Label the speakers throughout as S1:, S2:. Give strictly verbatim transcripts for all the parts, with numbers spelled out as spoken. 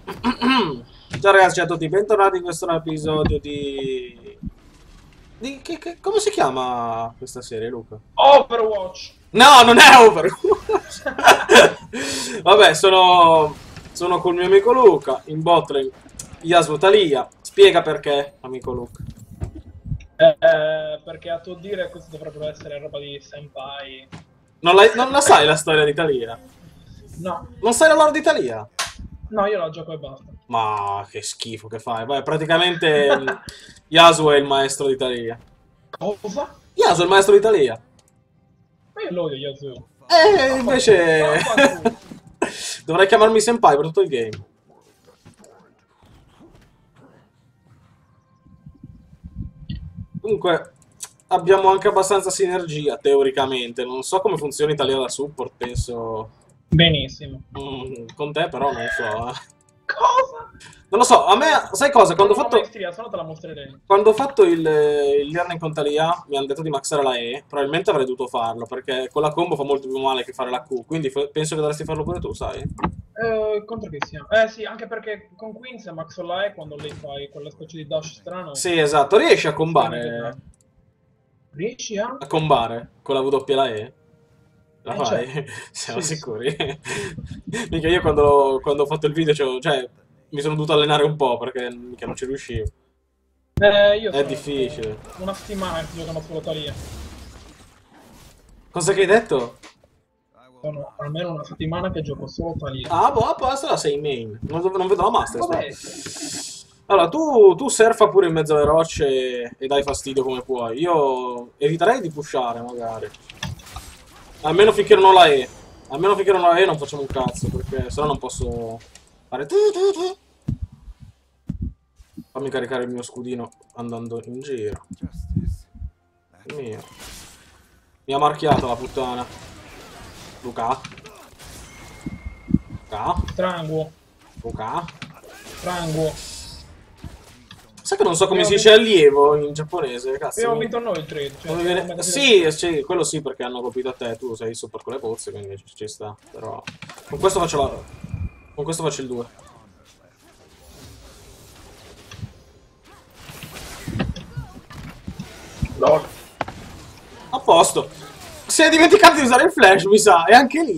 S1: Ciao ragazzi, ciao a tutti, bentornati in questo nuovo episodio di... di... Che, che- come si chiama questa serie, Luca?
S2: Overwatch.
S1: No, non è Overwatch! Vabbè, sono... sono col mio amico Luca, in botlane, Yasuo Talia. Spiega perché, amico Luca.
S2: Eh, perché a tuo dire questo dovrebbe essere roba di senpai.
S1: Non la, non la sai la storia di Talia?
S2: No,
S1: Non sai la lore di Talia?
S2: no, io la gioco e basta.
S1: Ma che schifo che fai. Beh, praticamente mm, Yasuo è il maestro di Talia.
S2: Cosa?
S1: Yasuo è il maestro di Talia.
S2: Ma io lo odio Yazoo.
S1: E invece
S2: Vaffanculo.
S1: dovrei chiamarmi senpai per tutto il game. Comunque abbiamo anche abbastanza sinergia teoricamente. Non so come funziona Italia da support, penso
S2: Benissimo.
S1: mm, con te però non so. eh.
S2: Cosa?
S1: Non lo so, a me sai cosa? Quando ho
S2: Non ho
S1: fatto
S2: maestria, se no te la mostrerei.
S1: Quando ho fatto il, il learning con Talia mi hanno detto di maxare la E, probabilmente avrei dovuto farlo perché con la combo fa molto più male che fare la Q, quindi f- penso che dovresti farlo pure tu, sai?
S2: Eh, contro chi siamo? Eh sì, anche perché con Queen se Max Olai quando lei fai quella specie di dash strano.
S1: Sì, esatto, riesci a
S2: Veramente
S1: combare,
S2: bravo. Riesci a?
S1: a combare con la W e la E? La
S2: Eh
S1: fai?
S2: certo.
S1: Siamo
S2: Sì, sì.
S1: sicuri? Mica io quando, quando ho fatto il video, cioè, cioè, mi sono dovuto allenare un po' perché mica non ci riuscivo.
S2: Eh, io
S1: È
S2: sono
S1: difficile.
S2: una settimana che sto giocando solo Talia.
S1: Cosa che hai detto?
S2: Sono almeno una settimana che gioco solo Talia.
S1: Ah, boh, a posto, la sei in main. Non, non vedo la Masters,
S2: Può
S1: però.
S2: essere.
S1: Allora, tu, tu surfa pure in mezzo alle rocce e dai fastidio come puoi. Io eviterei di pushare, magari. Almeno finché non ho la E. Almeno finché non ho la E non facciamo un cazzo, perché sennò non posso fare... tu, tu, tu. Fammi caricare il mio scudino andando in giro. Il mio. Mi ha marchiato la puttana. Luca? Luca?
S2: Stranguo.
S1: Luca?
S2: Stranguo.
S1: Sai che non so come si
S2: Abbiamo
S1: dice
S2: vinto,
S1: allievo in giapponese, cazzo.
S2: abbiamo
S1: mi-
S2: vinto noi il trade. Cioè,
S1: non mi
S2: siamo
S1: viene...
S2: andati
S1: Sì, sì, quello sì perché hanno colpito a te, tu sei super con le pozze, quindi ci, ci sta. Però con questo faccio la... Con questo faccio il due.
S2: LOL.
S1: A posto. Si è dimenticato di usare il flash, mi sa, e anche lì.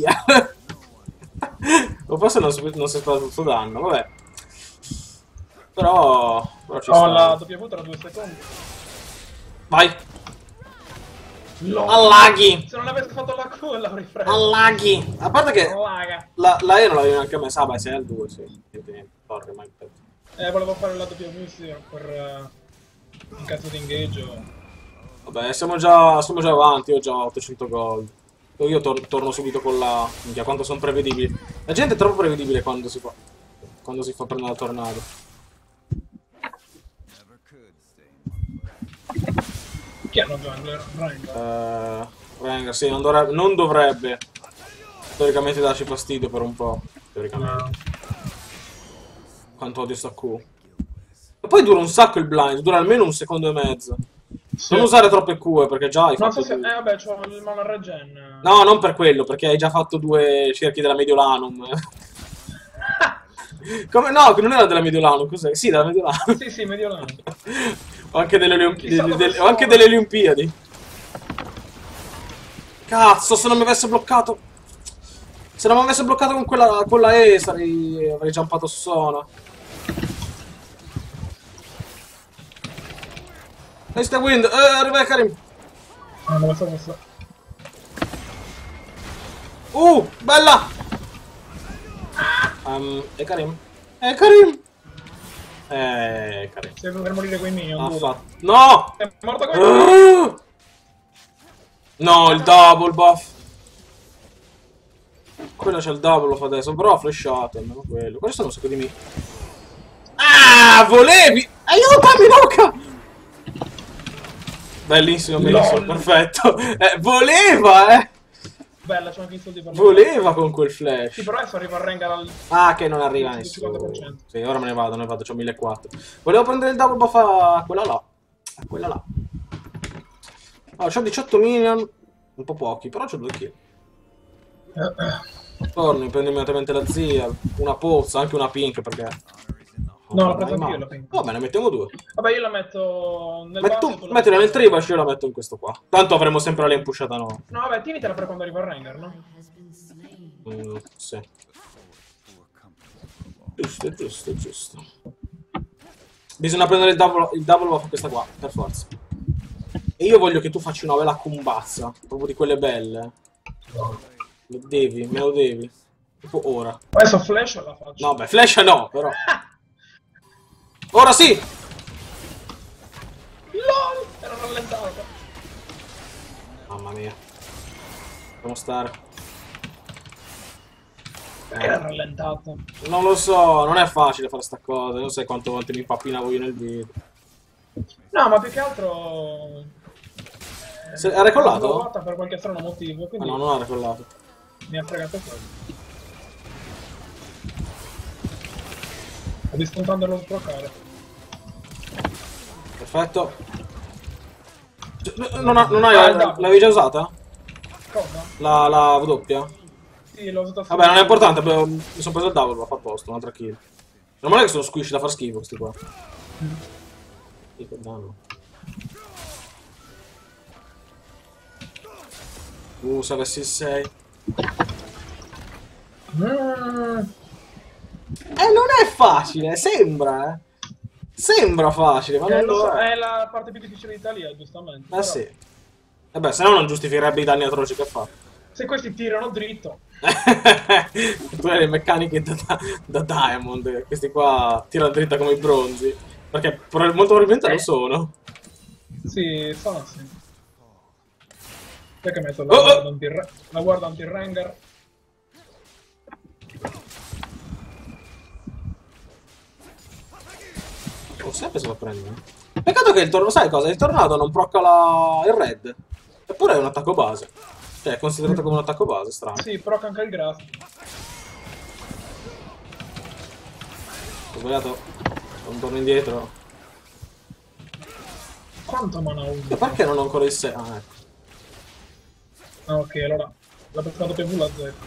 S1: O forse non si, non si è stato tutto danno, vabbè. Però... Però ci
S2: Ho la
S1: sta.
S2: W tra due secondi.
S1: Vai.
S2: LOL.
S1: Allaghi.
S2: Se non avessi fatto la Q l'avrei preso.
S1: Allaghi. A parte che
S2: Allaga.
S1: la, la E non l'avevo neanche messa. Ah, beh, sei al due, sì. Niente, niente. Porca, mai detto.
S2: Eh, volevo fare la W sì, per uh, un cazzo di engage.
S1: Vabbè, siamo già, siamo già avanti, io ho già ottocento gold. Io tor torno subito con la... Minchia, quanto sono prevedibili. La gente è troppo prevedibile quando si fa... Quando si fa prendere la tornado.
S2: Chi hanno jungler? Rengar.
S1: Eh... Rengar, sì, non dovrebbe... Non dovrebbe teoricamente darci fastidio per un po'. Teoricamente.
S2: No.
S1: Quanto odio sta Q. E poi dura un sacco il blind, dura almeno un secondo e mezzo.
S2: Sì.
S1: Non usare troppe Q, perché già hai
S2: Non
S1: fatto
S2: so se... Eh
S1: due.
S2: vabbè, c'ho il mana regen.
S1: No, non per quello, perché hai già fatto due cerchi della Mediolanum. Come no, che non era della Mediolanum, cos'è? Sì, della Mediolanum.
S2: Sì, sì, Mediolano.
S1: O anche delle, Olimpi-
S2: Chissà
S1: delle-
S2: dove
S1: delle- o anche
S2: sono.
S1: delle Olimpiadi. Cazzo, se non mi avesse bloccato. Se non mi avesse bloccato con quella, con la E, sarei, avrei jumpato su Sona. Nice the wind. Eh, arriva Karim.
S2: Ah, dove sto messo?
S1: Uh, bella. Um, e Karim? E Karim? Eh, Karim.
S2: Sei per morire quei minion.
S1: Ha
S2: Buda.
S1: fatto. No!
S2: È morto quel...
S1: Uh! No, il double buff. Quello c'è il double, lo fa adesso. Però ha flashato, almeno quello. Questo non so che di me. Ah, volevi! Aiutami, Luca! Bellissimo, bellissimo,
S2: LOL.
S1: perfetto. Eh, voleva, eh!
S2: Bella, c'ho anche i soldi per la...
S1: Voleva con quel flash.
S2: Sì, però adesso arriva a Rengar al...
S1: Ah, che non arriva
S2: al
S1: nessuno.
S2: cinquanta per cento.
S1: Sì, ora me ne vado, me ne vado, c'ho millequattrocento. Volevo prendere il double buff a quella là. A quella là. Allora, c'ho diciotto minion. Un po' pochi, però c'ho due kill. Torni, prendi immediatamente la zia, una pozza, anche una pink perché...
S2: No, l'ho presa anch'io la pink.
S1: Va bene, mettiamo due.
S2: Vabbè, io la metto nel
S1: Metti
S2: basso.
S1: tu,
S2: tu la
S1: mettila nel
S2: metti-
S1: tribash, io la metto in questo qua. Tanto avremo sempre la lane pushata no.
S2: No, vabbè, tienitela per quando arriva il Rengar, no?
S1: Mm, sì. Giusto, giusto, giusto. Bisogna prendere il double, il double buff a questa qua, per forza. E io voglio che tu faccia una bella combazza, proprio di quelle belle. Lo devi, me lo devi. Tipo ora.
S2: Adesso flash la faccio.
S1: No, beh, flash no, però. Ora sì!
S2: LOL! Era rallentata.
S1: Mamma mia. Dobbiamo stare.
S2: Era rallentata.
S1: Non lo so, non è facile fare sta cosa. Non sai quante volte mi pappinavo io nel video.
S2: No, ma più che altro...
S1: Se, ha recollato?
S2: L'ho provata per qualche strano motivo,
S1: Ah
S2: quindi
S1: no, non ha recollato.
S2: mi ha fregato quello. Sto dispuntando lo sbloccare.
S1: Perfetto. Cioè, Non, ha, non hai...
S2: Ah, il double.
S1: L'avevi già usata?
S2: Cosa?
S1: La, la W?
S2: Sì, l'ho usata
S1: Vabbè, non è importante, beh, mi sono preso il double, va a posto, un'altra kill. Non male che sono squishy da far schifo questi qua. Sì, che danno. Uh, se avessi il sei.
S2: Mm.
S1: Eh, non è facile, sembra, eh. Sembra facile, ma
S2: Eh,
S1: non
S2: lo
S1: lo
S2: so,
S1: è.
S2: è la parte più difficile d'Italia, giustamente.
S1: Eh
S2: Però,
S1: sì. Vabbè, se no non giustificherebbe i danni atroci che fa.
S2: se questi tirano dritto,
S1: Tu hai le meccaniche da, da Diamond, questi qua tirano dritta come i bronzi. Perché pro- molto probabilmente lo sono.
S2: sì, sono sì. Perché metto
S1: Oh,
S2: la
S1: oh.
S2: guarda anti- la guarda anti-Rengar?
S1: Oh, sempre se lo prendi. Peccato che il tornado, sai cosa? Il tornado non procca la... il red. Eppure è un attacco base. Cioè, è considerato come un attacco base, strano.
S2: Sì, però anche il grass.
S1: Ho sbagliato. Non torno indietro.
S2: Quanto mana uno?
S1: E perché non ho ancora il sei? Ah, ecco.
S2: Ah, ok, allora la prima W la Z.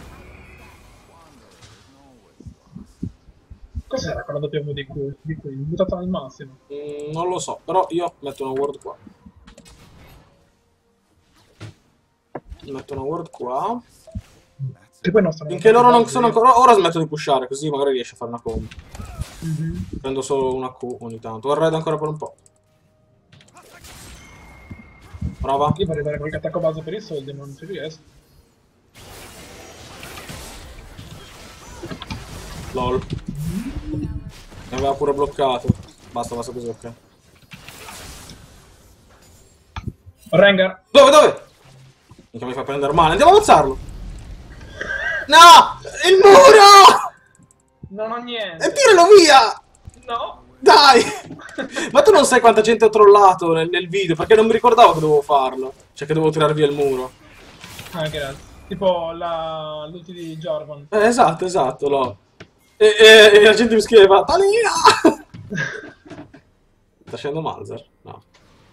S2: Cos'era quella W di cui? Di cui? Buttata al massimo.
S1: Mm, non lo so, però io metto una word qua. Metto una word qua.
S2: Che poi non sono
S1: Finché loro non sono ancora... Ora smetto di pushare, così magari riesce a fare una combo.
S2: Mhm.
S1: Prendo solo una Q ogni tanto. Ho il red ancora per un po'. Prova.
S2: Io vorrei dare qualche attacco base per i soldi, ma non ci riesco.
S1: Lol. Mi aveva pure bloccato. Basta, basta così, ok.
S2: Rengar!
S1: Dove, dove? Mica mi fa prendere male. Andiamo a ammazzarlo. No! Il muro!
S2: Non ho
S1: E
S2: niente!
S1: tiralo via!
S2: No!
S1: Dai! Ma tu non sai quanta gente ho trollato nel, nel video, perché non mi ricordavo che dovevo farlo. Cioè che dovevo tirare via il muro.
S2: Ah, grazie. Tipo la... l'ulti di Jarvan.
S1: Eh, esatto, esatto, no. E, e- e la gente mi scriveva, Talina! Sta scendendo Malzer? No.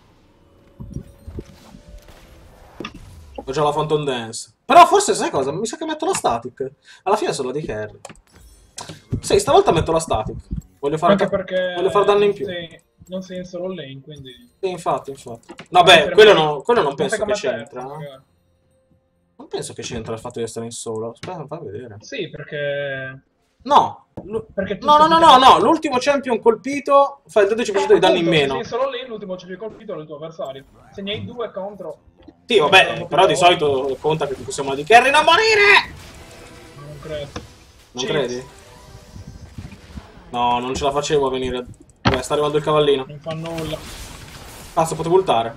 S1: Ho già la Phantom Dance. Però forse sai cosa? Mi sa che metto la static. Alla fine sono di carry. Sì, stavolta metto la static. Voglio fare,
S2: Anche perché...
S1: voglio fare danno in più.
S2: Sì, non sei in solo lane, quindi...
S1: Sì, infatti, infatti. No, beh, quello, no- quello non penso
S2: fai
S1: che
S2: come te,
S1: c'entra. no?
S2: magari.
S1: Non penso che c'entra il fatto di essere in solo. Aspetta, fai vedere.
S2: Sì, perché...
S1: No. Lu-
S2: Perché tu
S1: No, no, no, no,
S2: tecnicamente-
S1: no. L'ultimo champion colpito fa il dodici per cento di danni in
S2: Appunto,
S1: meno.
S2: Se sei solo lane, l'ultimo ci hai colpito è il tuo avversario. Se ne hai due contro...
S1: Sì, vabbè, però di solito conta che possiamo di carry non morire!
S2: Non credo.
S1: Non
S2: Cheats.
S1: credi? No, non ce la facevo a venire. Beh, sta arrivando il cavallino.
S2: Non fa nulla.
S1: Cazzo, potevo ultare.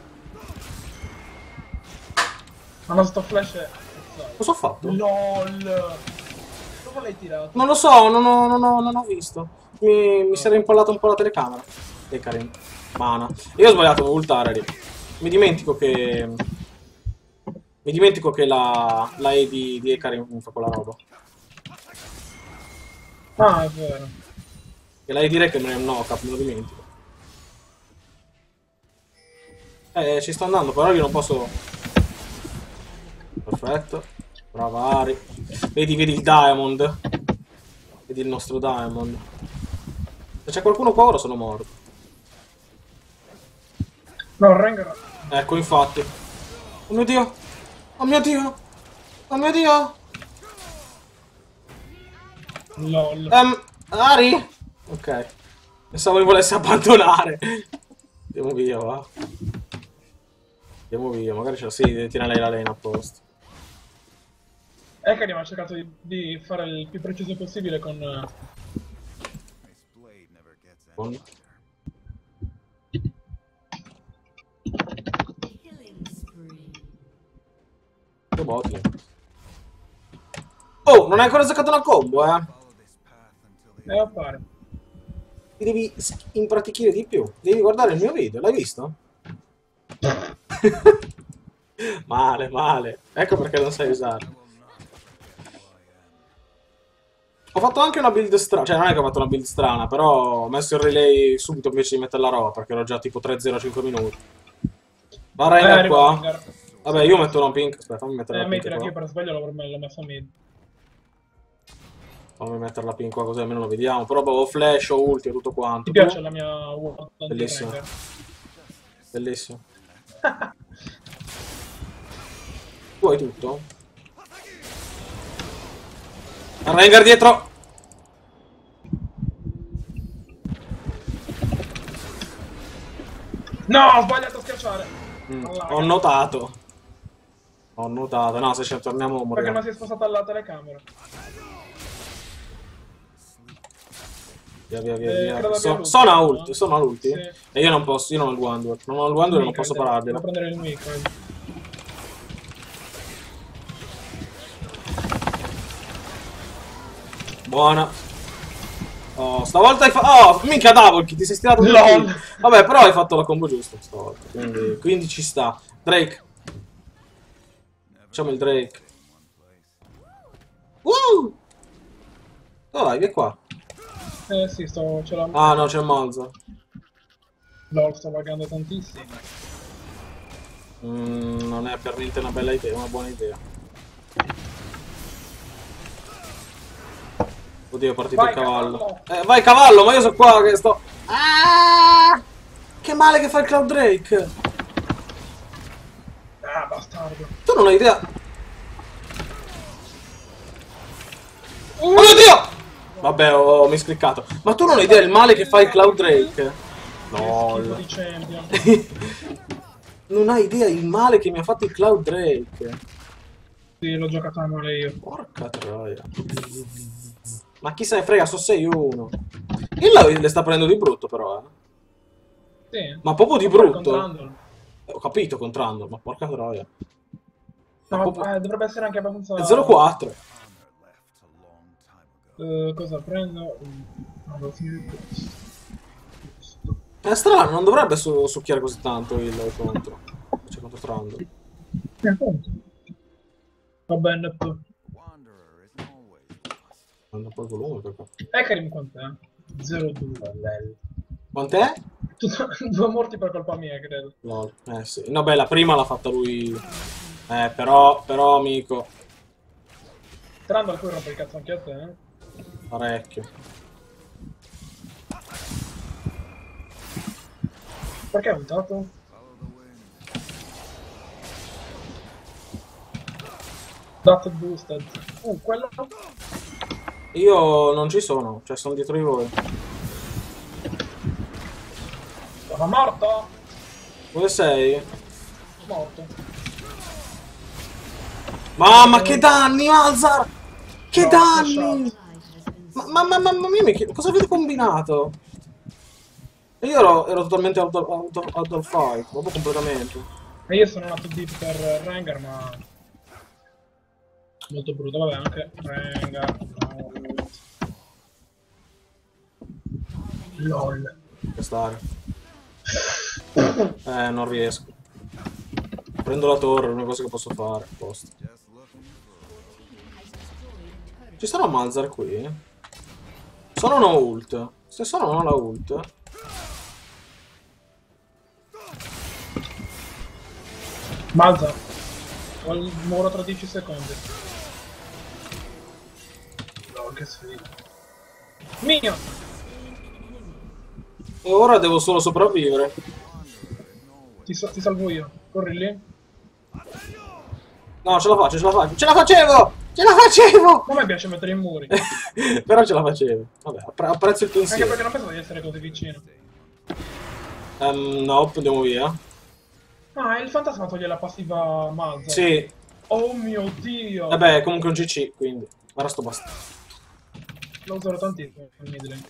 S2: Ma no, sto flash è...
S1: Cosa ho fatto?
S2: LOL! Dove l'hai tirato?
S1: Non lo so, non ho, non ho, non ho visto. Mi, mi si era impallato un po' la telecamera. E Karim. Mana. Io ho sbagliato, devo ultare lì. Mi dimentico che... Mi dimentico che la, la E di, di Ekarim fa quella roba.
S2: Ah, è vero.
S1: E la E di Rek non è un knock-up, me lo dimentico. Eh, ci sto andando, però io non posso... Perfetto. Brava Ari. Vedi, vedi il Diamond. Vedi il nostro Diamond. Se c'è qualcuno qua ora sono morto.
S2: No, Rengar.
S1: Ecco, infatti. Oh mio Dio. Oh mio Dio. Oh mio Dio.
S2: LOL.
S1: Um, Ari? Ok. Pensavo mi volesse abbandonare. Andiamo via, va. Andiamo via, magari ce la sì, tiene lei la lane a posto.
S2: Ekarim ha cercato di, di fare il più preciso possibile con...
S1: Con... Che botte. Oh, non hai ancora saccato una combo, eh?
S2: E a fare.
S1: Ti devi impratichire di più. Devi guardare il mio video, l'hai visto? Male, male. Ecco perché non sai usare. Ho fatto anche una build strana, cioè non è che ho fatto una build strana, però ho messo il relay subito invece di mettere la roba, perché ero già tipo tre zero cinque minuti. Va Rengar
S2: Eh,
S1: qua.
S2: Rengar.
S1: Vabbè, io metto una pink, aspetta, fammi mettere
S2: Eh,
S1: la pink
S2: mettila che io
S1: qua.
S2: per sbaglio l'ho l'ho messo a mid.
S1: Fammi mettere la pink qua così almeno lo vediamo. Però boh, ho flash, ho ulti, ho tutto quanto.
S2: Ti piace
S1: Tu?
S2: la mia ward di
S1: Bellissimo.
S2: Rengar?
S1: Bellissimo. Tu hai tutto? Rengar dietro!
S2: No, ho sbagliato a schiacciare!
S1: Mm,
S2: Allaga.
S1: ho notato. Ho notato. No, se ci torniamo
S2: Perché
S1: moriamo.
S2: non si è spostata alla telecamera?
S1: Via, via, via,
S2: Eh,
S1: via.
S2: credo
S1: So-
S2: abbia
S1: sono a
S2: l'ulti,
S1: ult,
S2: no?
S1: sono a ulti.
S2: Sì.
S1: E io non posso, io non ho il Wanduer. Non ho il Wanduer e non posso
S2: Devo
S1: parargliela.
S2: prendere il mic. eh.
S1: Buona. Oh, stavolta hai fatto... Oh, minchia Double Kill, ti sei stirato un
S2: LOL.
S1: kill. Vabbè, però hai fatto la combo giusta stavolta. Quindi, quindi ci sta. Drake. Facciamo il Drake. Woo! Dove vai? Vieni qua.
S2: Eh sì, sto... ce l'ho...
S1: Ah, no, c'è Malza.
S2: LOL, sto vagando tantissimo.
S1: Mm, non è per niente una bella idea, una buona idea. Oddio, è partito
S2: Vai,
S1: il cavallo.
S2: cavallo.
S1: Eh, vai cavallo, ma io sono qua che sto... Ah! Che male che fa il Cloud Drake.
S2: Ah, bastardo.
S1: Tu non hai idea... Oh mio Dio! Vabbè, ho miscliccato. Ma tu non hai idea del male che fa il Cloud Drake?
S2: Che schifo
S1: LOL.
S2: di champion.
S1: Non hai idea il male che mi ha fatto il Cloud Drake.
S2: Sì, l'ho giocata male io.
S1: Porca troia. Ma chi se ne frega, so sei uno. Il le sta prendendo di brutto però, eh.
S2: Sì.
S1: Ma proprio di
S2: Ma poi
S1: brutto.
S2: controllandolo.
S1: Ho capito contrando, ma porca troia.
S2: No,
S1: Ma
S2: ma
S1: proprio...
S2: eh, dovrebbe essere anche abbastanza...
S1: È zero quattro.
S2: Eh, cosa prendo? Mm, devo finire questo.
S1: È strano, non dovrebbe su succhiare così tanto il contro. Cioè contro Trundle.
S2: Eh, appunto. Va bene.
S1: Manda un po' il volume perché...
S2: Ekarim quant'è? zero due, lel.
S1: Quant'è?
S2: Tutto- Due morti per colpa mia, credo.
S1: Lol. Eh sì. No, beh, la prima l'ha fatta lui. Eh, però, però, amico.
S2: Trando alcuni rompe il cazzo anche a te, eh?
S1: Parecchio.
S2: Perché hai ultato? Date boosted. Uh, quello...
S1: Io non ci sono, cioè sono dietro di voi.
S2: Sono morto!
S1: Dove sei?
S2: Morto.
S1: Mamma, che danni, Alzar! Che
S2: No,
S1: danni! Ma, ma, ma, mamma mia, mi chiedo, cosa avete combinato? E io ero, ero totalmente out, of- out, of- out of fight, proprio completamente.
S2: E io sono andato deep per Rengar, ma... Molto brutto, vabbè, anche Rengar. No. LOL.
S1: Può stare. Eh, non riesco. Prendo la torre, è l'unica cosa che posso fare. Posto. Ci sarà Malzar qui? Sono no ult. Se sono non ho la ult.
S2: Malza. Ho il muro tra dieci secondi. Oh, che sfiga. Mio!
S1: E ora devo solo sopravvivere.
S2: Ti, sa- ti salvo io. Corri lì.
S1: No, ce la faccio, ce la faccio. Ce la facevo! Ce la facevo!
S2: A me piace mettere i muri.
S1: Però ce la facevo. Vabbè, appre apprezzo il
S2: Anche
S1: pensiero.
S2: perché non penso di essere così vicino.
S1: Um, no, andiamo via.
S2: Ah, il fantasma toglie la passiva Mazza.
S1: Sì.
S2: Oh mio dio!
S1: Vabbè, è comunque un C C, quindi. Ora sto basta.
S2: Lo userò tantissimo il midlane.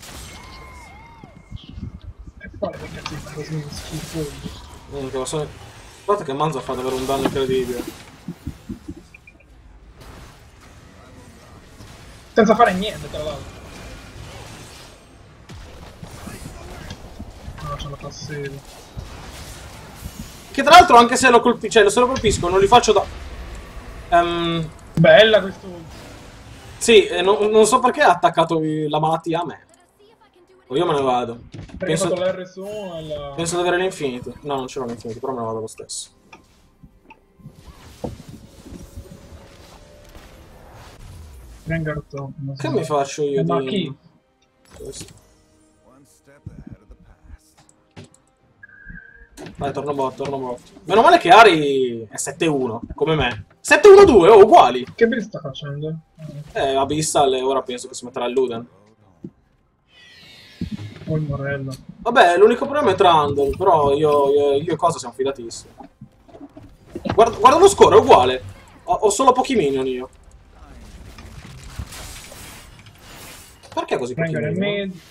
S2: E quale che cazzo di così schifo.
S1: Comunque, lo so. Guarda che Manza fa davvero un danno incredibile.
S2: Senza fare niente, tra l'altro. No, c'è la passiva.
S1: Che tra l'altro, anche se lo colpisco, cioè, se lo colpisco, non li faccio da. Um,
S2: Bella questo.
S1: sì, eh, non, non so perché ha attaccato la malattia a me. O io me ne vado.
S2: Perché
S1: Penso,
S2: ho fatto l'R su uno e la...
S1: penso di avere l'infinity. No, non ce l'ho l'infinity, però me ne vado lo stesso.
S2: Rengar top.
S1: Che mi faccio io
S2: Ma
S1: di.
S2: chi?
S1: Questo. Vai, torno bot, torno bot. Meno male che Ari è sette uno, come me. sette uno due, oh, uguali.
S2: Che build sta facendo?
S1: Eh, Abyssal, e ora penso che si metterà il Luden.
S2: Oh, il Morello.
S1: Vabbè, l'unico problema è Trundle, però io, io, io e cosa siamo fidatissimi. Guarda, guarda lo score, è uguale. Ho, ho solo pochi minion io. Perché così pochi
S2: Rengar il
S1: minion?
S2: mid.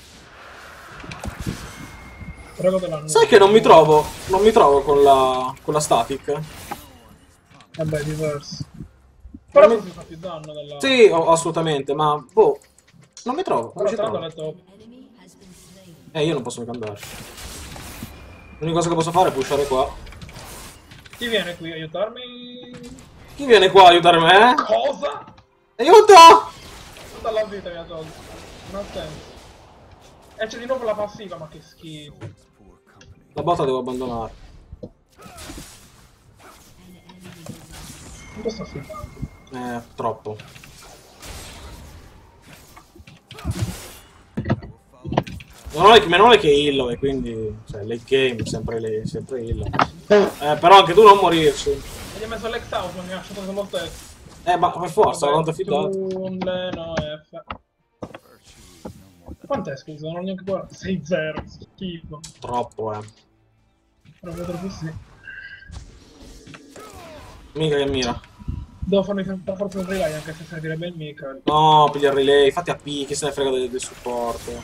S2: Prego della
S1: Sai che non mi trovo, non mi trovo con la, con la static.
S2: Vabbè, diverso. Però
S1: Non mi-
S2: si fa più danno della...
S1: Sì, oh, assolutamente, ma boh, non mi trovo. Non
S2: Però
S1: ci trovo.
S2: Trundle è top.
S1: Eh, io non posso mica andare. L'unica cosa che posso fare è pushare qua.
S2: Chi viene qui a aiutarmi?
S1: Chi viene qua a aiutare me?
S2: Cosa?
S1: Aiuto!
S2: Tutta la vita mi ha tolto. Non ha senso. E c'è di nuovo la passiva, ma che schifo.
S1: La botta devo abbandonare.
S2: Non sto filmando.
S1: Eh, troppo. Meno male, meno male che è Illo e quindi, cioè, late game, sempre lei, sempre Illo. Eh, però anche tu non morirci.
S2: E gli ho messo l'ex out, non mi ha lasciato solo te.
S1: Eh, ma per forza,
S2: Vabbè,
S1: quanto fidato.
S2: un Leno F. Quant'è, scusa? Non ho neanche guardato. sei zero, schifo.
S1: Troppo, eh.
S2: Proprio troppissimo.
S1: Mica che mira.
S2: Devo farmi per forza un relay, anche se servirebbe il Mikael.
S1: No, piglia il relay, fatti A P, chi se ne frega del, del supporto.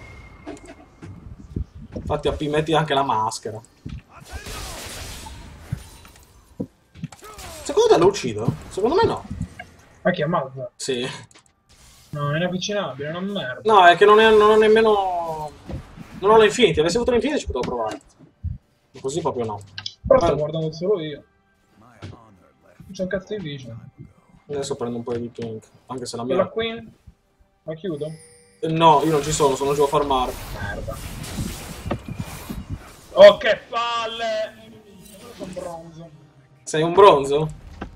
S1: Fatti A P, metti anche la maschera. Secondo te lo uccido? Secondo me no.
S2: Ma chi ammazza?
S1: Sì.
S2: No, è inavvicinabile, è una merda.
S1: No, è che non, è, non ho nemmeno... Non ho l'infinity, avessi avuto l'infinity ci potevo provare. Ma così proprio no.
S2: Però sto
S1: Eh,
S2: guardando solo io. Non c'è un cazzo di vision.
S1: Adesso prendo un po' di pink, anche se la
S2: Quella
S1: mia...
S2: Queen? La chiudo?
S1: Eh, No, io non ci sono, sono giù a farmare.
S2: Merda. Oh, che palle! Sono bronzo.
S1: Sei un bronzo?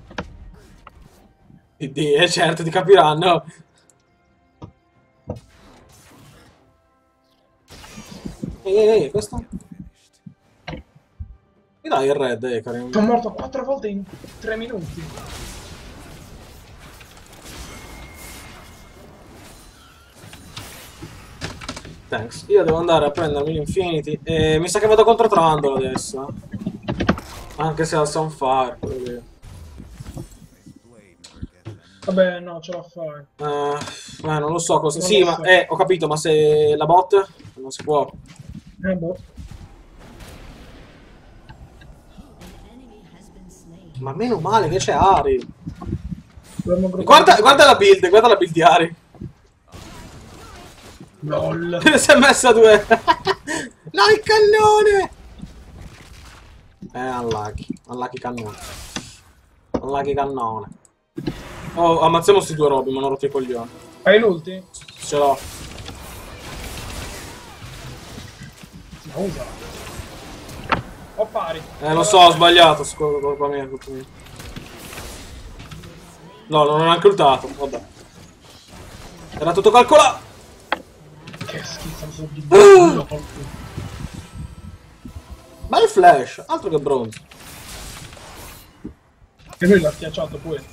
S1: Di, eh, certo, ti capiranno. Ehi, ehi, ehi, questo? Mi dai il red, eh, Karim?
S2: Sono morto quattro volte in tre minuti.
S1: Thanks. Io devo andare a prendermi l'infinity e mi sa che vado contro Trundle adesso. Anche se ha Sunfire, quello lì.
S2: Vabbè, no, ce la fai.
S1: Eh, eh, non lo so cosa...
S2: Non
S1: Sì,
S2: lo
S1: ma...
S2: so.
S1: Eh, ho capito, ma se la bot... Non si può.
S2: Eh, boh.
S1: Ma meno male che c'è Ari.
S2: Dovremmo groppare-
S1: Guarda, guarda la build, guarda la build di Ari.
S2: LOL.
S1: Si è messa a due. No, il cannone! Eh, unlucky. Unlucky cannone. Unlucky cannone. Oh, ammazziamo sti due robi, mi hanno rotto i coglioni.
S2: Hai l'ulti?
S1: Ce l'ho.
S2: Ma usala. Ho pari.
S1: Eh, lo so, ho sbagliato. Scusa, colpa mia, colpa mia. No, non ho neanche ultato, vabbè. Era tutto calcolato.
S2: Che schifo, sono di
S1: Uh! Bel flash, altro che bronzo.
S2: E lui l'ha schiacciato poi.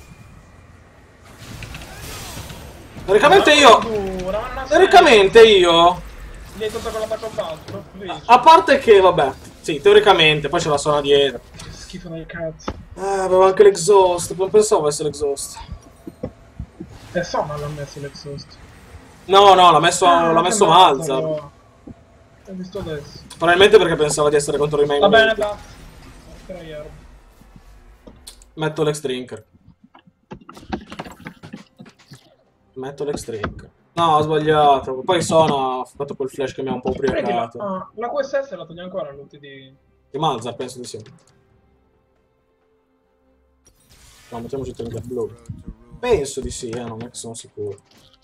S1: Teoricamente io... Teoricamente io...
S2: Gli hai tolto con l'attacco basso.
S1: A parte che, vabbè, sì, teoricamente, poi c'è la suona dietro.
S2: Che schifo del cazzo.
S1: Ah, aveva anche l'exhaust, non pensavo avesse l'exhaust.
S2: E so, ma l'ha messo l'exhaust.
S1: No, no, l'ha messo,
S2: Ah,
S1: l'ha messo Malzar.
S2: Ho visto adesso.
S1: Probabilmente perché pensava di essere contro di me.
S2: Va bene, basta. Tryhard.
S1: Metto l'ex drinker. Metto l'ex drinker. No, ho sbagliato. Poi Sona ha fatto quel flash che mi ha un po' ubriacato.
S2: Ah, la Q S S la toglie ancora all'ulti di...
S1: Di Malzar, penso di sì. No, mettiamoci il drinker blu. Penso di sì, eh, non è che sono sicuro.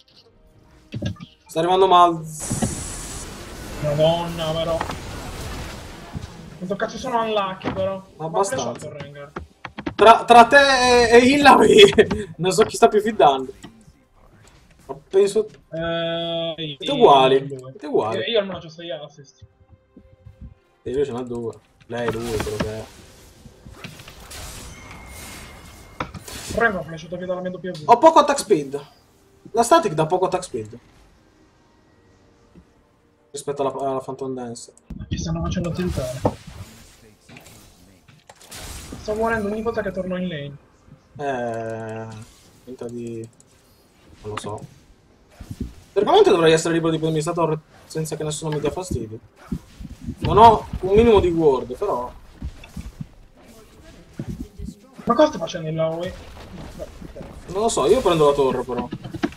S1: Sta arrivando Malzar.
S2: Madonna, però. Quanto cazzo sono unlucky, però.
S1: Abbastanza.
S2: Ma Rengar.
S1: Tra, tra te e, e Hillary non so chi sta più fiddando. Ma penso...
S2: Eh,
S1: Siete uguali. Siete uguali.
S2: Io, io almeno ho sei assist.
S1: E io ce n'ho due. Lei due, quello che è.
S2: Rengar ha flashato via dalla mia doppia V.
S1: Ho poco attack speed. La static dà poco attack speed. Rispetto alla, alla Phantom Dance.
S2: Ci stanno facendo tiltare. Sto morendo ogni volta che torno in lane.
S1: Eh... Finta di... Non lo so. Teoricamente dovrei essere libero di prendermi stato senza che nessuno mi dia fastidio. Non ho un minimo di ward, però...
S2: Ma cosa sta facendo il Laue?
S1: Non lo so, io prendo la torre però.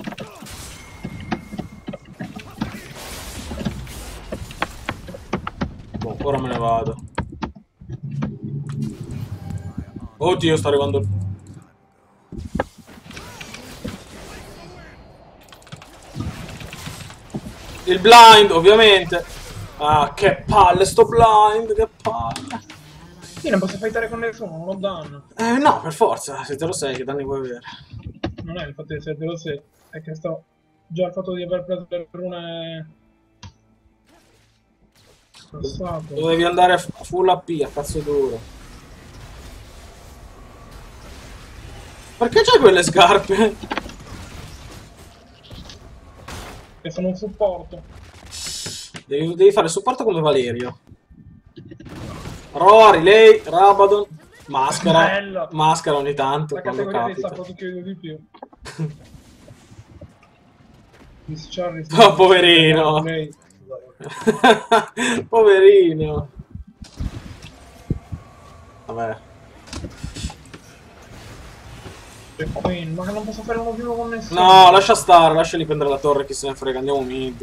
S1: Boh, ora me ne vado. Oddio, sta arrivando... Il blind, ovviamente. Ah, che palle sto blind, che palle.
S2: Io non posso fightare con nessuno, non ho danno.
S1: Eh no, per forza, se te lo sei, che danni vuoi avere?
S2: Non è il fatto di essere zero sei, è che sto... Già il fatto di aver preso le rune... Passato.
S1: Dovevi andare a full A P, a cazzo duro. Perché c'hai quelle scarpe?
S2: Che sono un supporto.
S1: Devi, devi fare supporto come Valerio. Rory, lei, Rabadon, maschera.
S2: Bello.
S1: Maschera ogni tanto,
S2: La
S1: quando
S2: categoria dei
S1: capita.
S2: supporto che vedo di più. Miss Charlie...
S1: Oh, poverino. Poverino. Vabbè.
S2: Queen, ma che non posso fare uno più con nessuno.
S1: No, lascia stare, lasciali prendere la torre, chi se ne frega, andiamo mid.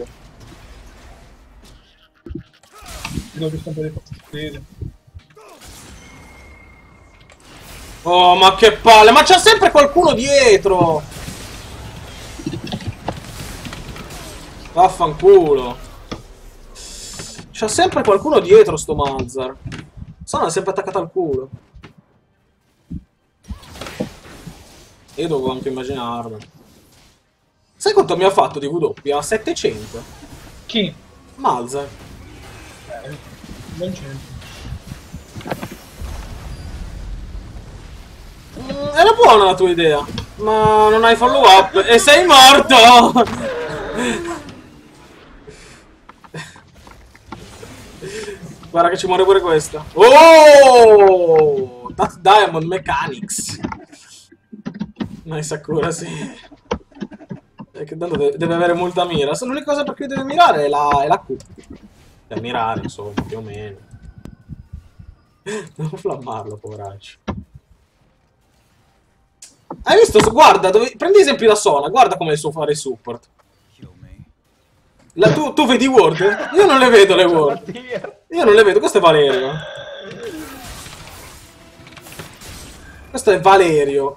S2: Devo visto un po' di fastidio.
S1: Oh, ma che palle, ma c'è sempre qualcuno dietro. Vaffanculo. C'ha sempre qualcuno dietro sto Malzar. Sono sempre attaccato al culo. Io dovevo anche immaginarlo. Sai quanto mi ha fatto di W? A settecento.
S2: Chi?
S1: Malzar.
S2: Eh, non c'è.
S1: Mm, era buona la tua idea, ma non hai follow up e sei morto! Guarda che ci muore pure questa. Oh! That Diamond Mechanics. Nice Sakura, sì. È che tanto deve, deve avere molta mira. L'unica cosa per cui deve mirare è la, è la Q. Per mirare, insomma, più o meno. Non flammarlo, poveraccio. Hai visto? Guarda, dove... prendi esempi da Sona, guarda come so fare il support. La, tu, tu vedi word? Io non le vedo le word. Io non le vedo, questo è Valerio. Questo è Valerio.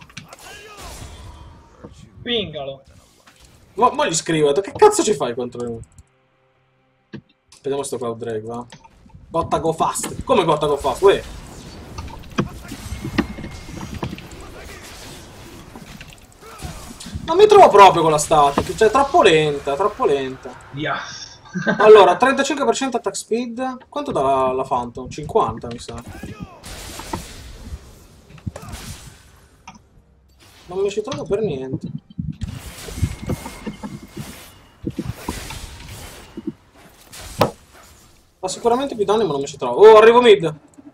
S2: Pingalo.
S1: Ma, ma gli scrivo, che cazzo ci fai contro lui? Vediamo sto Cloud Drake, va. Gotta go fast. Come gotta go fast? Uè. Non mi trovo proprio con la static, cioè è troppo lenta, troppo lenta.
S2: Yes.
S1: Allora, trentacinque per cento attack speed. Quanto dà la, la Phantom? cinquanta mi sa. Non mi ci trovo per niente. Fa sicuramente più danni ma non mi ci trovo. Oh, arrivo mid.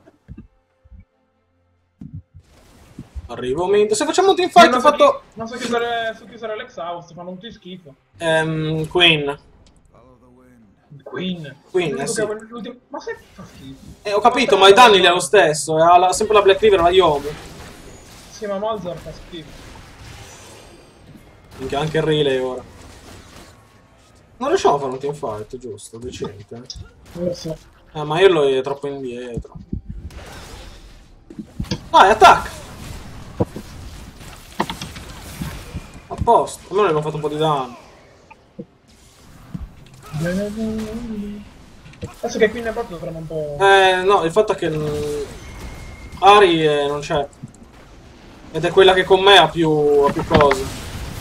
S1: Arrivo mid. Se facciamo un teamfight ho fatto...
S2: Non so chiudere, so chiudere l'exhaust, fanno tutti schifo.
S1: Ehm, Queen.
S2: Queen.
S1: Queen, eh sì.
S2: Ma se fa schifo.
S1: Eh, ho capito, ma i danni li ha lo stesso. Ha la, sempre la Black River, la Yomi.
S2: Sì, ma Malzar fa schifo.
S1: Minchia, anche il relay ora. Non riusciamo a fare un teamfight, giusto? Decente.
S2: Non lo so.
S1: Eh, ma io lo è troppo indietro. Vai, attacca! A posto. Almeno abbiamo fatto un po' di danno.
S2: Adesso che Queen è proprio dovremmo un po'...
S1: Eh, no, il fatto è che... mh, Ari eh, non c'è. Ed è quella che con me ha più, ha più cose.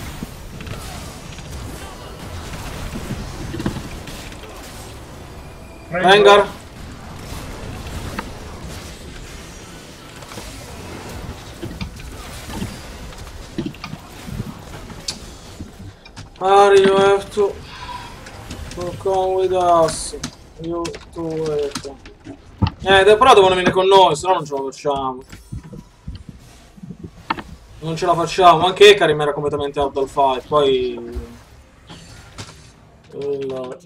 S1: Rengar. Ari, you have to... to come with us. You to it. Eh, però devono venire con noi, se no non ce la facciamo. Non ce la facciamo, anche Ekarim era completamente out dal fight, poi... Il...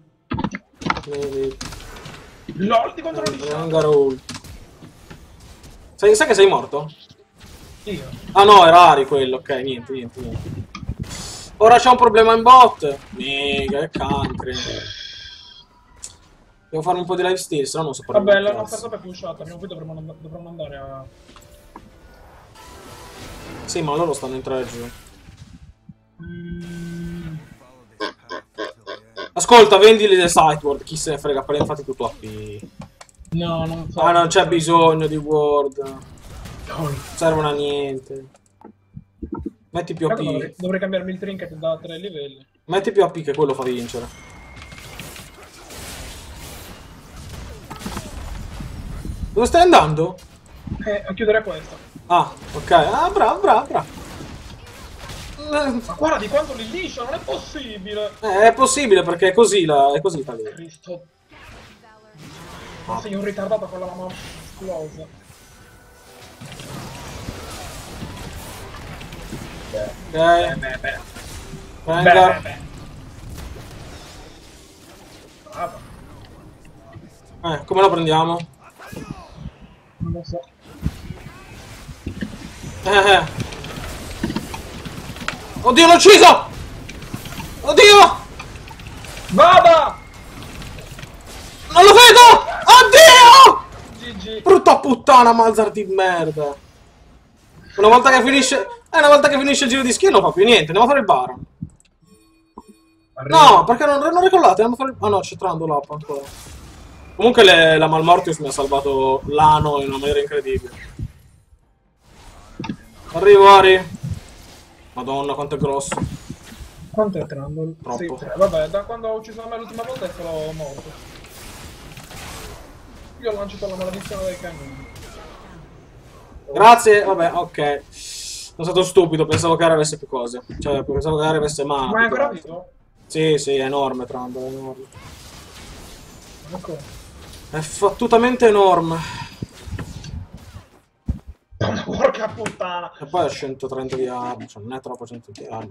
S2: LOL di contro di
S1: Rengar. Sai, sai che sei morto?
S2: Io.
S1: Ah no, era Ari quello, ok, niente, niente, niente. Ora c'è un problema in bot. Mica, che cancri. Devo fare un po' di lifesteal, se no non so fare.
S2: Vabbè, la nostra top è pushata, prima o poi dovremmo, and dovremmo andare a...
S1: Sì, ma loro stanno in tre giù.
S2: Mm.
S1: Ascolta, vendili le sideboard, chi se ne frega, per infatti tutto A P.
S2: No, non so.
S1: Ah, non c'è bisogno di ward.
S2: No.
S1: Servono a niente. Metti più A P.
S2: Dovrei, dovrei cambiarmi il trinket da tre livelli.
S1: Metti più A P che quello fa vincere. Dove stai andando?
S2: Eh, a chiudere questo.
S1: Ah, ok. Ah, bravo, bravo, bravo.
S2: Ma guarda di quanto li liscia, non è possibile!
S1: Eh, è possibile perché è così la... è così Italia.
S2: Cristo. Ma sei un ritardato con la mamma esplosa.
S1: Ok.
S2: Beh, beh, beh.
S1: Rengar.
S2: Beh, beh. Brava.
S1: Eh, come lo prendiamo?
S2: Non lo so.
S1: Eh, eh. Oddio, l'ho ucciso! Oddio!
S2: Vada!
S1: Non lo vedo! Oddio!
S2: G G.
S1: Brutta puttana, Malzar di merda. Una volta che finisce... Eh, una volta che finisce il giro di skill non fa più niente. Andiamo a fare il Baron. No, perché non, non ricollate? Andiamo a fare il... Ah no, c'è Trandolap ancora. Comunque le, la Malmortius mi ha salvato l'ano in una maniera incredibile. Arrivo, Ari. Madonna, quanto è grosso.
S2: Quanto è Trundle?
S1: Troppo.
S2: Sì, tre. Vabbè, da quando ho ucciso me l'ultima volta è solo morto. Io ho lanciato la maledizione del cannone.
S1: Grazie, vabbè, ok. Sono stato stupido, pensavo che Ari avesse più cose. Cioè, pensavo che Ari avesse mana.
S2: Ma è ancora vivo?
S1: Sì, sì, è enorme Trundle, è enorme.
S2: Ecco.
S1: È fottutamente enorme.
S2: Porca puttana!
S1: E poi ha centotrenta di arma, cioè non è troppo cento di arma.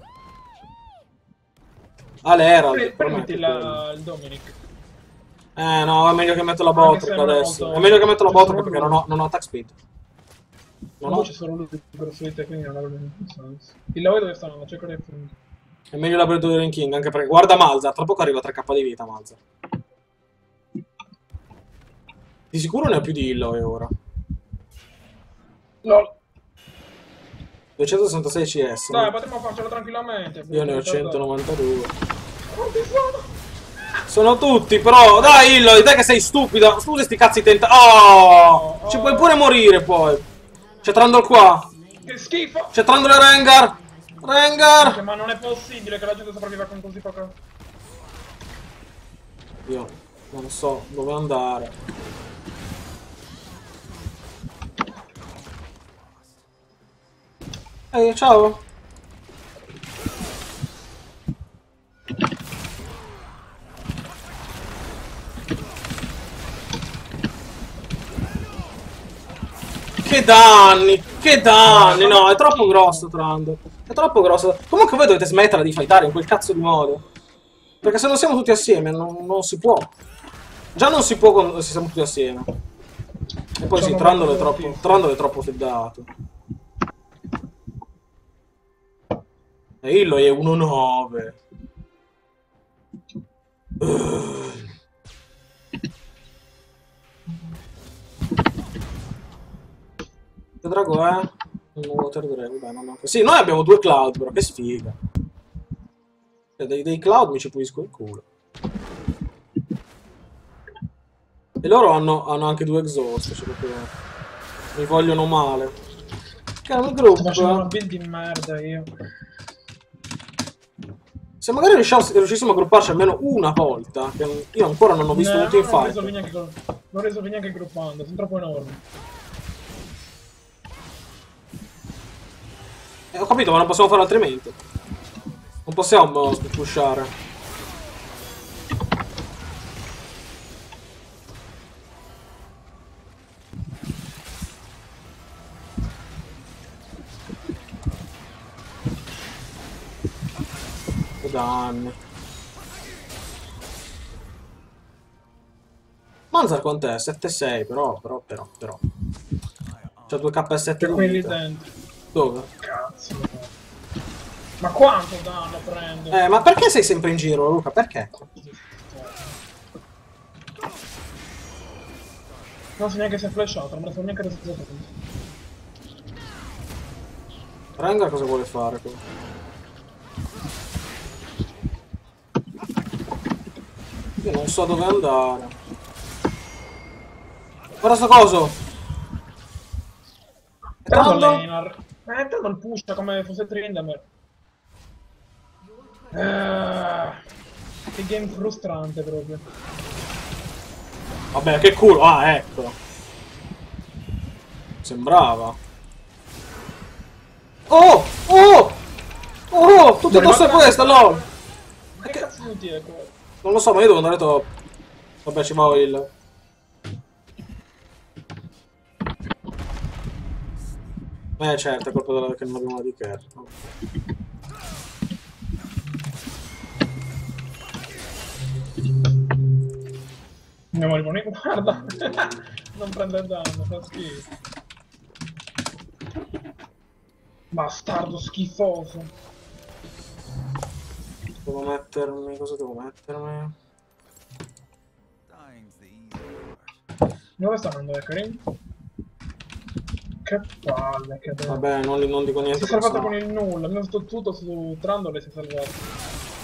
S1: Ah, l'Herald.
S2: Prenditi la... il Dominic.
S1: Eh no, è meglio che metto la bot adesso. Molto... È meglio che metto la bot perché non ho, non ho attack speed.
S2: Non ho... c'è solo lui grosso di te, quindi non avrebbe nessun senso. Il lavoro dove stanno? Cerco di finire.
S1: È meglio la Breathing King, anche perché... Guarda Malzar, tra poco arriva a tre K di vita Malzar. Di sicuro ne ha più di Illo ora.
S2: LOL.
S1: duecentosessantasei C S.
S2: Dai, potremmo farcela tranquillamente.
S1: Io ne ho centonovantadue. Quanti sono? Sono tutti, però. Dai, Illo, di te che sei stupido. Scusa sti cazzi tenta. Oh! oh Ci oh. puoi pure morire poi. C'è Trundle qua.
S2: Che schifo.
S1: C'è Trundle e Rengar. Rengar!
S2: Ma non è possibile che la gente sopravviva con così poca...
S1: Io non so dove andare. Ehi, ciao! Che danni! Che danni! No, è troppo grosso Trundle. È troppo grosso. Comunque voi dovete smetterla di fightare in quel cazzo di modo. Perché se non siamo tutti assieme non, non si può. Già non si può quando si siamo tutti assieme. E poi sì, Trundle è troppo, Trundle è troppo feddato. E Illo è uno nove. Uh. Che drago è? Un water drago, beh, non ho... Sì, noi abbiamo due cloud, però che sfiga. Cioè, dei, dei cloud mi ci pulisco il culo. E loro hanno, hanno anche due exhaust, cioè proprio... Mi vogliono male. Che è un gruppo.
S2: Sto facendo una build di merda io.
S1: Se magari riusciamo, riuscissimo a grupparci almeno una volta, che io ancora non ho visto
S2: no,
S1: tutti in
S2: non
S1: fight.
S2: risolvi neanche, non risolvi neanche gruppando, sono troppo enormi.
S1: Eh, ho capito, ma non possiamo fare altrimenti. Non possiamo pushare. Che danni. Manzar quant'è? sette sei, però, però, però, però. C'ha due K sette
S2: C'è qui
S1: di
S2: lì
S1: vita.
S2: dentro.
S1: Dove?
S2: Cazzo. Ma quanto danno prendo?
S1: Eh, ma perché sei sempre in giro, Luca? Perché?
S2: Non so neanche se è flashato, non me la so neanche resettato.
S1: Rengar cosa vuole fare qua? Io non so dove andare. Guarda sto coso!
S2: Tanto
S1: Tanto?
S2: Lenar. Eh, tanto il pusha come fosse Trindamer. Eh, che game frustrante proprio.
S1: Vabbè, che culo! Ah, ecco! Sembrava. Oh! Oh! Oh! Tutto addosso a questa, lol!
S2: Ma che cazzo di è quello?
S1: Non lo so, ma io devo andare top. Vabbè, ci va il... Eh, certo, è colpa della che non abbiamo la di care.
S2: Mio marito, guarda! Non prende danno, fa schifo. Bastardo schifoso.
S1: Devo mettermi... Cosa devo mettermi?
S2: Dove sta andando Karim? Che palle che bello.
S1: Vabbè, non, non dico niente.
S2: Si è salvato con il nulla, mi ho sto tutto su Trundle e si è salvato.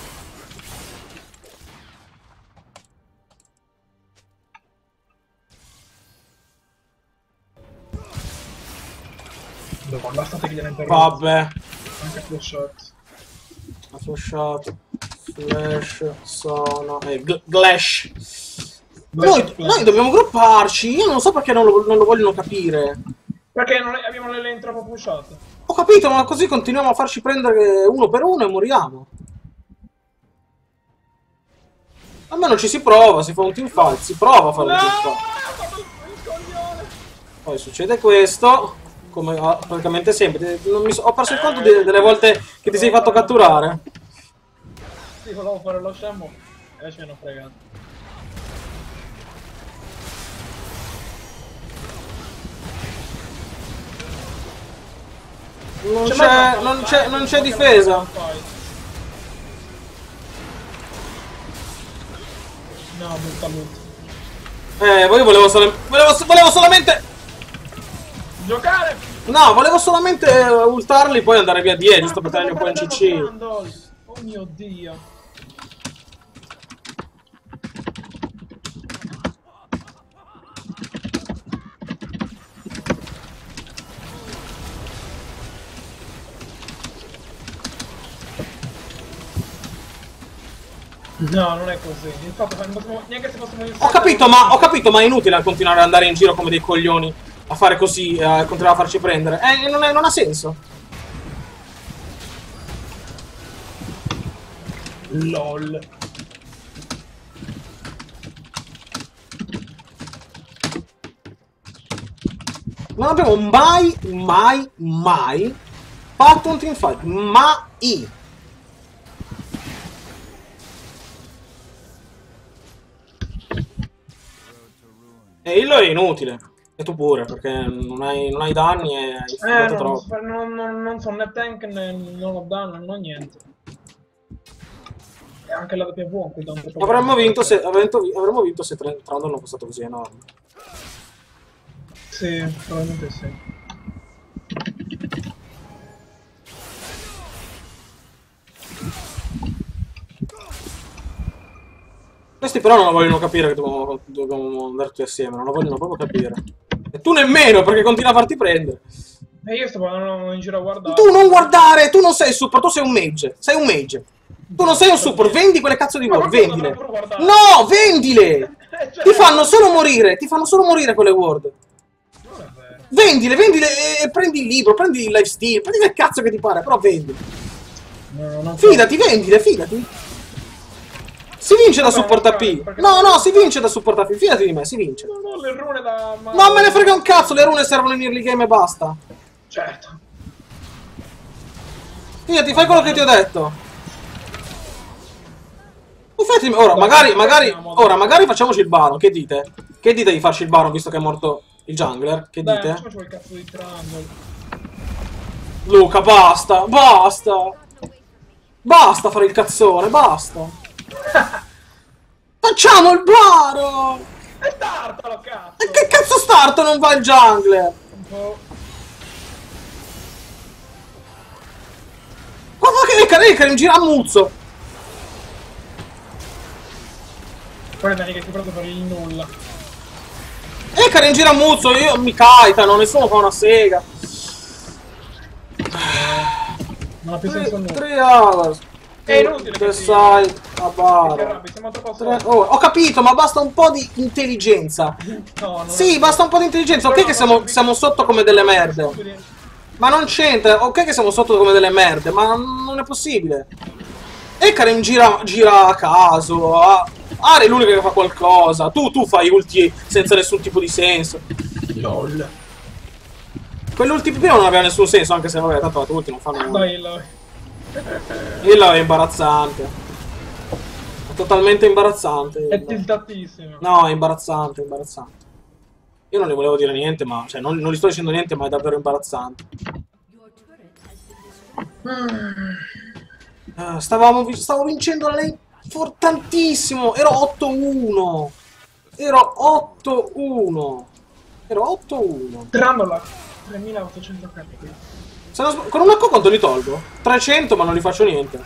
S2: Dove basta che viene per
S1: Vabbè.
S2: anche flash shot.
S1: Ha flashato. Flash. Sono. Eh, gl Glash. Noi, noi dobbiamo grupparci. Io non so perché non lo, non lo vogliono capire.
S2: Perché non abbiamo le lane troppo pushate.
S1: Ho capito, ma così continuiamo a farci prendere uno per uno e moriamo. Almeno ci si prova, si fa un teamfight, si prova a fare
S2: No!
S1: un teamfight. Poi succede questo, come ah, praticamente sempre. Non mi so, ho perso il conto de delle volte che ti sei fatto catturare.
S2: Sì, volevo fare lo scemo e adesso mi hanno fregato.
S1: Non c'è non c'è non c'è difesa.
S2: No, brutta brutta.
S1: Eh, io volevo, solo, volevo, volevo solamente...
S2: Giocare!
S1: No, volevo solamente ultarli e poi andare via di E, giusto per tenerli un po' in C C.
S2: Oh mio Dio. No, non è così. Infatti, non possiamo, neanche se fossimo in
S1: Ho capito, ma ho capito, ma è inutile continuare ad andare in giro come dei coglioni a fare così, eh, a continuare a farci prendere. Eh, non, è, non ha senso.
S2: LOL.
S1: Non abbiamo mai, mai, mai fatto un teamfight. Mai. E Illo è inutile. E tu pure, perché non hai, non hai danni e hai
S2: Eh,
S1: sfidato
S2: no,
S1: troppo.
S2: non, non, non sono né tank né non ho danno, non ho niente. E anche la W anche tanto.
S1: Avremmo vinto se, avremmo vinto se Trundle non fosse stato così enorme.
S2: Sì, probabilmente sì.
S1: Questi però non lo vogliono capire che dobbiamo, dobbiamo andare tutti assieme, non lo vogliono proprio capire. E tu nemmeno, perché continua a farti prendere.
S2: E io sto andando in giro a guardare.
S1: Tu non guardare, tu non sei super, tu sei un mage, sei un mage. Tu non sei un super, vendi quelle cazzo di
S2: Ma
S1: word,
S2: qualcuno
S1: vendile.
S2: dovrà pure guardare.
S1: No, vendile!
S2: Cioè,
S1: Ti fanno solo morire, ti fanno solo morire quelle word.
S2: non è vero.
S1: Vendile, vendile e prendi il libro, prendi il lifesteal, prendi che cazzo che ti pare, però vendile.
S2: No, non
S1: Fidati, vendile, fidati. Si vince da
S2: Vabbè,
S1: support
S2: non
S1: A
S2: fai,
S1: P.
S2: perché
S1: No,
S2: non-
S1: no, si vince da support A P, fidati di me, si vince.
S2: Non ho le rune da... ma-
S1: Non me ne frega un cazzo, le rune servono in early game e basta.
S2: Certo.
S1: Fidati, fai quello che ti ho detto. Infatti, ora, magari, magari, ora, magari facciamoci il baron, che dite? Che dite di farci il baron, visto che è morto il jungler? Che
S2: Dai,
S1: dite?
S2: facciamoci quel cazzo di Trundle.
S1: Luca, basta, basta. Basta fare il cazzone, basta. Facciamo il baron!
S2: E startalo, cazzo!
S1: E che cazzo starto non va il jungler?
S2: Un po'...
S1: Guarda che Ekarim, Ekarim gira a muzzo.
S2: Poi dai, che ti prendo per il nulla.
S1: Ekarim gira a muzzo, io mi caitano, nessuno fa una sega.
S2: Non ha più senso nulla.
S1: tre hours.
S2: È inutile che
S1: Che
S2: si-
S1: sai a
S2: Che
S1: bara.
S2: arrabbi, siamo troppo
S1: Tre-
S2: soli.
S1: oh, ho capito, ma basta un po' di intelligenza.
S2: No, non
S1: Sì,
S2: è-
S1: basta un po' di intelligenza. Ok che siamo, siamo sotto come delle merde. Ma non c'entra. Ok che siamo sotto come delle merde, ma non è possibile. Ekarim gira, gira a caso. A- Ari è l'unica che fa qualcosa. Tu, tu fai ulti senza nessun tipo di senso.
S2: LOL.
S1: Quell'ulti prima non aveva nessun senso, anche se vabbè, tanto ulti non fanno nulla.
S2: Dai, dai.
S1: Illa è imbarazzante. È totalmente imbarazzante.
S2: È tiltatissimo.
S1: No, è imbarazzante, è imbarazzante. Io non le volevo dire niente, ma cioè non, non gli sto dicendo niente, ma è davvero imbarazzante. Ah, stavamo, vi- stavo vincendo la lane for tantissimo. Ero otto uno. Ero otto uno. Ero otto uno.
S2: Trundola. tremilaottocento K.
S1: Se non sb- con un H quanto li tolgo? trecento, ma non li faccio niente.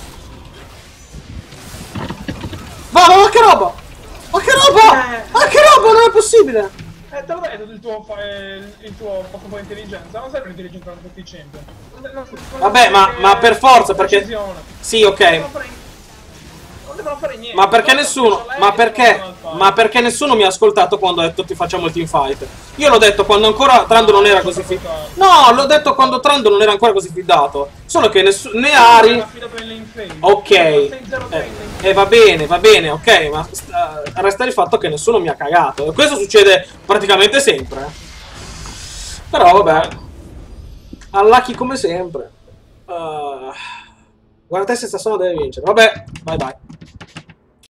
S1: Va, ma, ma che roba! Ma che roba!
S2: Eh.
S1: Ma che roba, non è possibile!
S2: Eh, te l'ho detto il tuo, fa- il, il tuo poco po' intelligenza. Non serve l'intelligenza per tutti i champion. Non- non- non-
S1: Vabbè, ma, ma per forza, perché...
S2: precisione.
S1: Sì, ok.
S2: Non devono fare- non devono fare niente.
S1: Ma perché
S2: Loro
S1: nessuno...
S2: sono lei
S1: Ma
S2: che
S1: perché...
S2: fanno il fight.
S1: Ma perché nessuno mi ha ascoltato quando ho detto ti facciamo il teamfight? Io l'ho detto quando ancora Trando non era così fidato. No, l'ho detto quando Trando non era ancora così fidato. Solo che nessuno... Né Ari...
S2: Era affidato in lane phase.
S1: Ok,
S2: sei zero tre
S1: eh,
S2: in lane
S1: eh, va bene, va bene, ok, ma sta- resta il fatto che nessuno mi ha cagato. E questo succede praticamente sempre. eh. Però vabbè, unlucky come sempre. Uh, guarda te se stasera deve vincere. Vabbè, bye bye.